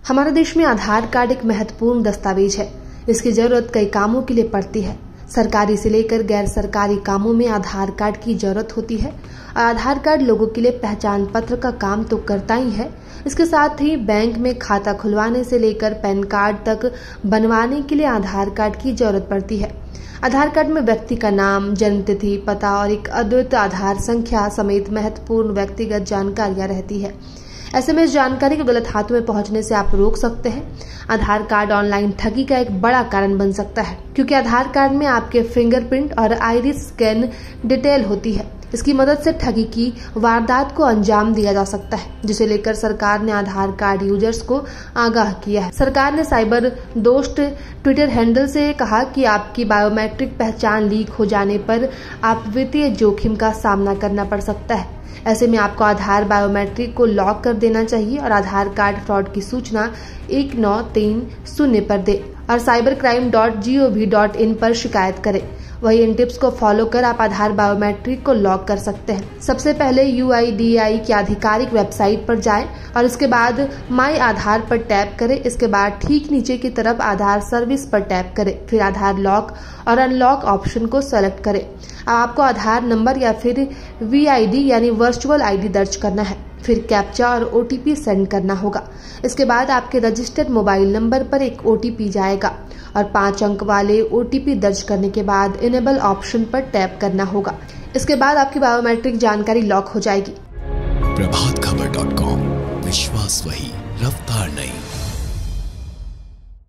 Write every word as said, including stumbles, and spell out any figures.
हमारे देश में आधार कार्ड एक महत्वपूर्ण दस्तावेज है। इसकी जरूरत कई कामों के लिए पड़ती है। सरकारी से लेकर गैर सरकारी कामों में आधार कार्ड की जरूरत होती है। आधार कार्ड लोगों के लिए पहचान पत्र का काम तो करता ही है, इसके साथ ही बैंक में खाता खुलवाने से लेकर पैन कार्ड तक बनवाने के लिए आधार कार्ड की जरूरत पड़ती है। आधार कार्ड में व्यक्ति का नाम, जन्मतिथि, पता और एक अद्वितीय आधार संख्या समेत महत्वपूर्ण व्यक्तिगत जानकारियां रहती है। ऐसे में इस जानकारी को गलत हाथों में पहुंचने से आप रोक सकते हैं। आधार कार्ड ऑनलाइन ठगी का एक बड़ा कारण बन सकता है, क्योंकि आधार कार्ड में आपके फिंगरप्रिंट और आइरिस स्कैन डिटेल होती है। इसकी मदद से ठगी की वारदात को अंजाम दिया जा सकता है, जिसे लेकर सरकार ने आधार कार्ड यूजर्स को आगाह किया है। सरकार ने साइबर दोस्त ट्विटर हैंडल से कहा कि आपकी बायोमेट्रिक पहचान लीक हो जाने पर आप वित्तीय जोखिम का सामना करना पड़ सकता है। ऐसे में आपको आधार बायोमेट्रिक को लॉक कर देना चाहिए और आधार कार्ड फ्रॉड की सूचना एक नौ तीन शून्य पर दे और cyber crime dot G O V dot in पर शिकायत करें। वही इन टिप्स को फॉलो कर आप आधार बायोमेट्रिक को लॉक कर सकते हैं। सबसे पहले यू आई डी ए आई की आधिकारिक वेबसाइट पर जाएं और इसके बाद माई आधार पर टैप करें। इसके बाद ठीक नीचे की तरफ आधार सर्विस पर टैप करें, फिर आधार लॉक और अनलॉक ऑप्शन को सेलेक्ट करें। अब आपको आधार नंबर या फिर वी आई डी यानी वर्चुअल आई डी दर्ज करना है, फिर कैप्चा और ओ टी पी सेंड करना होगा। इसके बाद आपके रजिस्टर्ड मोबाइल नंबर पर एक ओ टी पी जाएगा और पांच अंक वाले ओ टी पी दर्ज करने के बाद इनेबल ऑप्शन पर टैप करना होगा। इसके बाद आपकी बायोमेट्रिक जानकारी लॉक हो जाएगी। प्रभात खबर डॉट कॉम, विश्वास वही, रफ्तार नहीं।